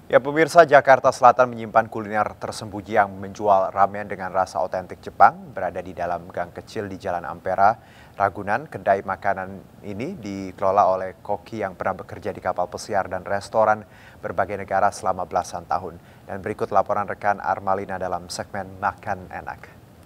Ya pemirsa, Jakarta Selatan menyimpan kuliner tersembunyi yang menjual ramen dengan rasa otentik Jepang berada di dalam gang kecil di Jalan Ampera, Ragunan. Kedai makanan ini dikelola oleh koki yang pernah bekerja di kapal pesiar dan restoran berbagai negara selama belasan tahun. Dan berikut laporan rekan Armalina dalam segmen Makan Enak.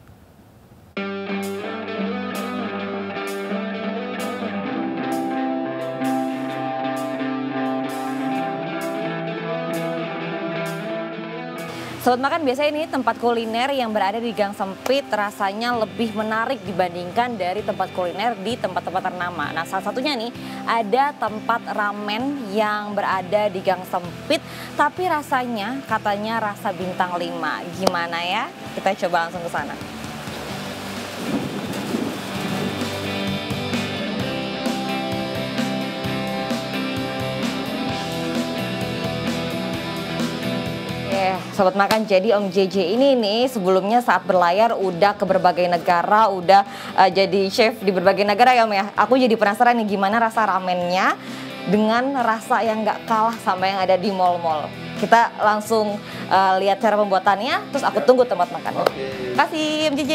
Sobat Makan, biasanya ini tempat kuliner yang berada di gang sempit rasanya lebih menarik dibandingkan dari tempat kuliner di tempat-tempat ternama. Nah, salah satunya nih ada tempat ramen yang berada di gang sempit tapi rasanya katanya rasa bintang 5. Gimana ya? Kita coba langsung ke sana. Sobat Makan, jadi Om JJ ini nih sebelumnya saat berlayar udah ke berbagai negara, udah jadi chef di berbagai negara ya Om ya. Aku jadi penasaran nih gimana rasa ramennya dengan rasa yang nggak kalah sama yang ada di mall-mall. Kita langsung lihat cara pembuatannya, terus aku tunggu tempat makan. Terima kasih Om JJ.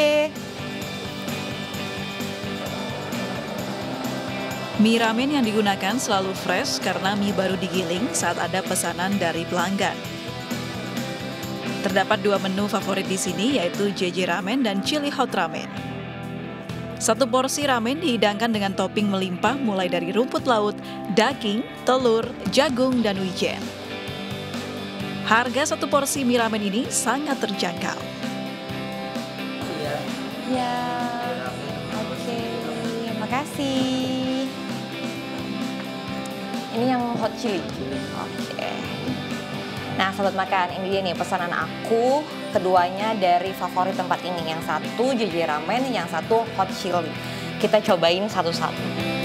Mie ramen yang digunakan selalu fresh karena mie baru digiling saat ada pesanan dari pelanggan. Terdapat 2 menu favorit di sini, yaitu JJ Ramen dan Chili Hot Ramen. Satu porsi ramen dihidangkan dengan topping melimpah mulai dari rumput laut, daging, telur, jagung, dan wijen. Harga satu porsi mie ramen ini sangat terjangkau. Ya, oke, makasih. Ini yang hot chili. Oke. Nah, Sobat Makan, ini dia nih pesanan aku. Keduanya dari favorit tempat ini. Yang satu JJ Ramen, yang satu hot chili. Kita cobain satu-satu.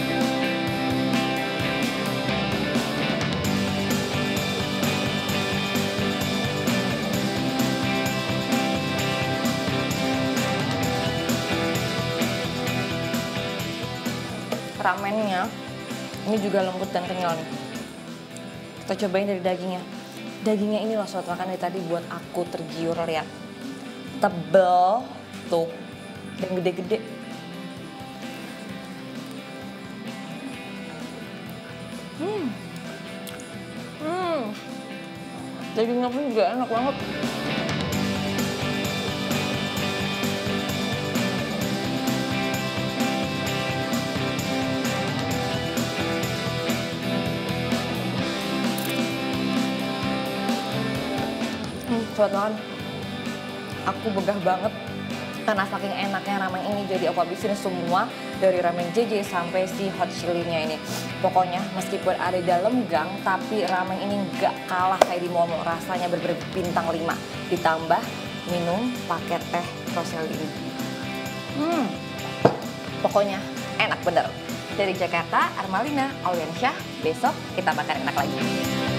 Ramennya ini juga lembut dan kenyal nih. Kita cobain dari dagingnya. Dagingnya ini loh Sobat Makan, dari tadi buat aku tergiur lihat. Tebel tuh dan gede-gede. Dagingnya pun juga enak banget. Sobat Makan, aku begah banget karena saking enaknya ramen ini, jadi aku habisin semua dari ramen JJ sampai si hot chili-nya ini. Pokoknya meskipun ada di dalam gang, tapi ramen ini nggak kalah kayak di mall-mall, rasanya berbintang 5. Ditambah minum pakai teh rosel ini. Pokoknya enak bener. Dari Jakarta, Armalina Auliansyah, besok kita makan enak lagi.